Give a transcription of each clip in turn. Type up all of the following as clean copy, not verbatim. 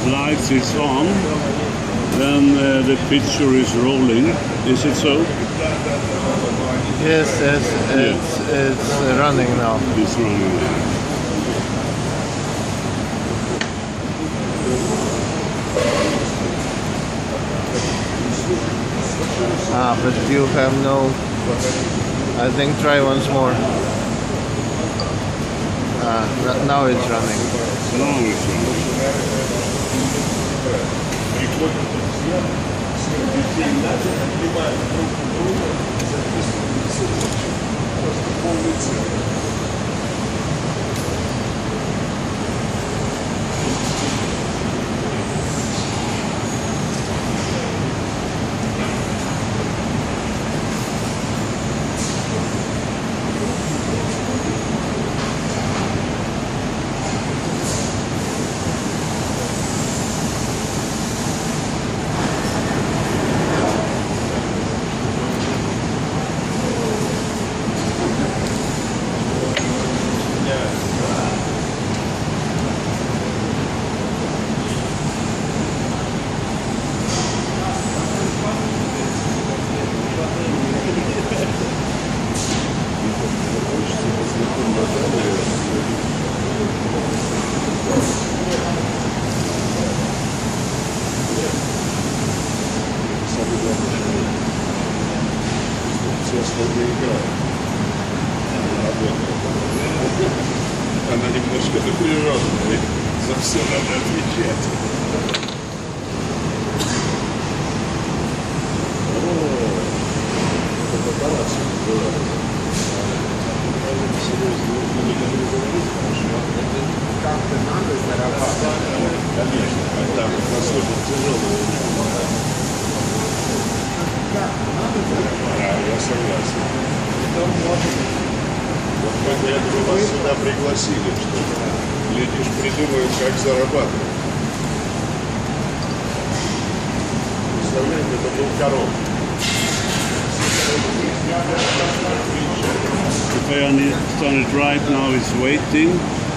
lights is on, then the picture is rolling. Is it so? Yes, it's running now. It's running now. But you have no... I think try once more. Now it's running. Now it's running. Она немножко напряженная, за все надо отвечать. Это по-хорошему было. Как-то надо зарабатывать. Конечно, а там особенно тяжелое. Я согласен. Вот мы для этого вас сюда пригласили, что глядишь, придумают, как зарабатывать. Представляете, это был коров. If I understand it right now, it's waiting.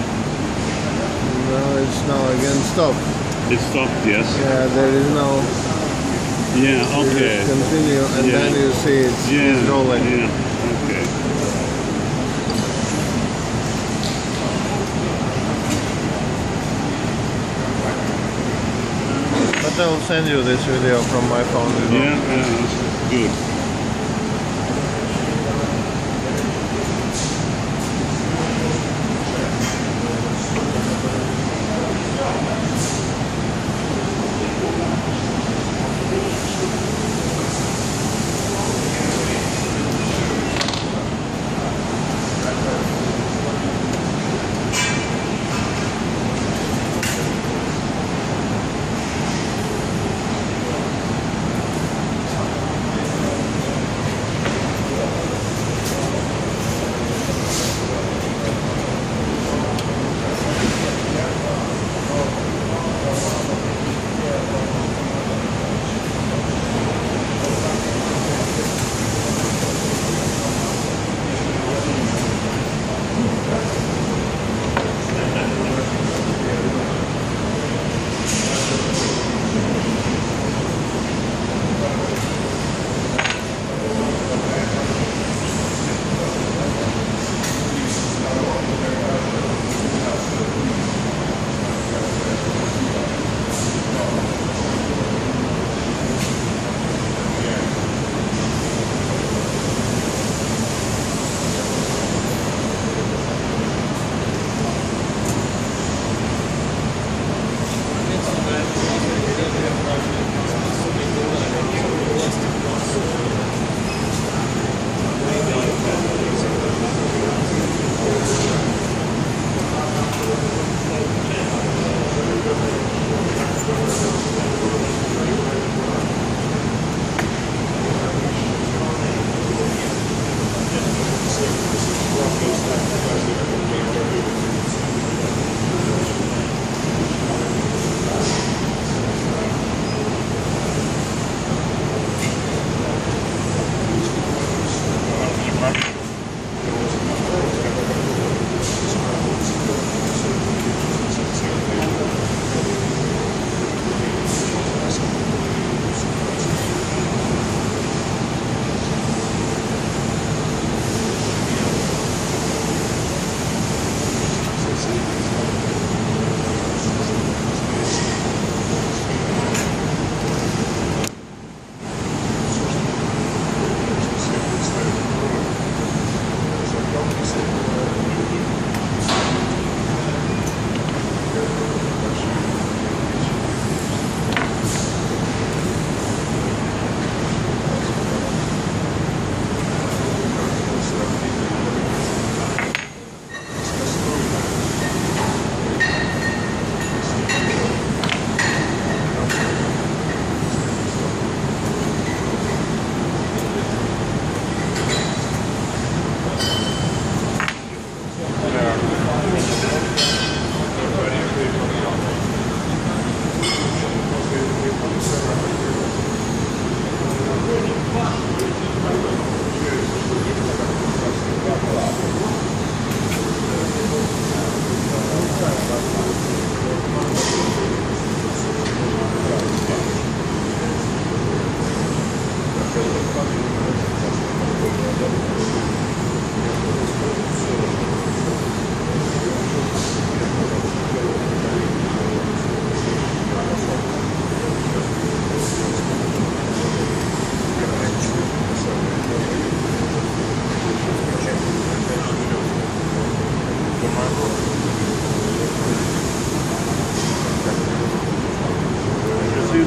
No, it's now again stopped. It stopped, yes. Yeah, there is no... Yeah, okay. Continue, and yeah. then you see it's rolling. Yeah, okay. But I will send you this video from my phone as well. Yeah, that's good.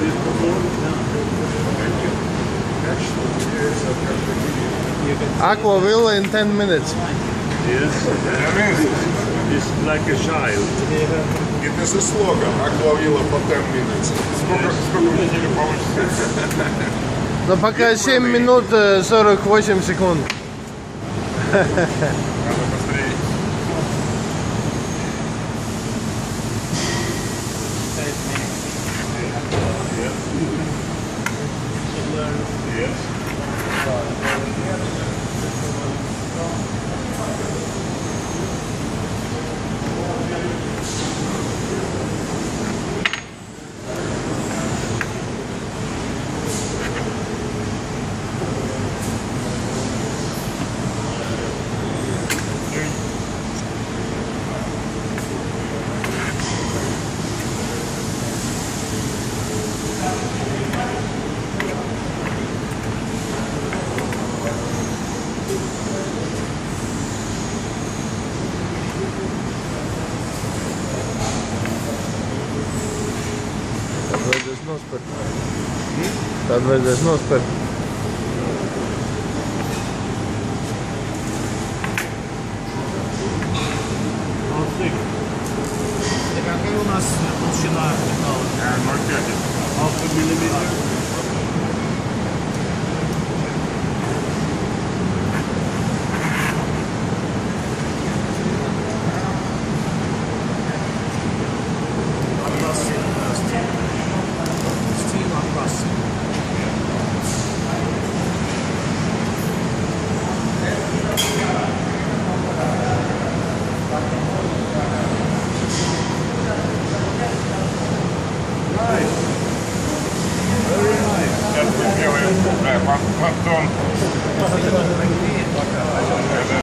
this before? AquaVilla in 10 minutes. Yes. It's like a child. It is a slogan. AquaVilla for 10 minutes. Сколько в неделю получится? Но пока 7 минут 48 секунд. Надо быстрее. Yes. Tad vajadzēs nospērt. Какая у нас толщина металла? 0,5. Half a millimeter. Сейчас мы сделаем поддон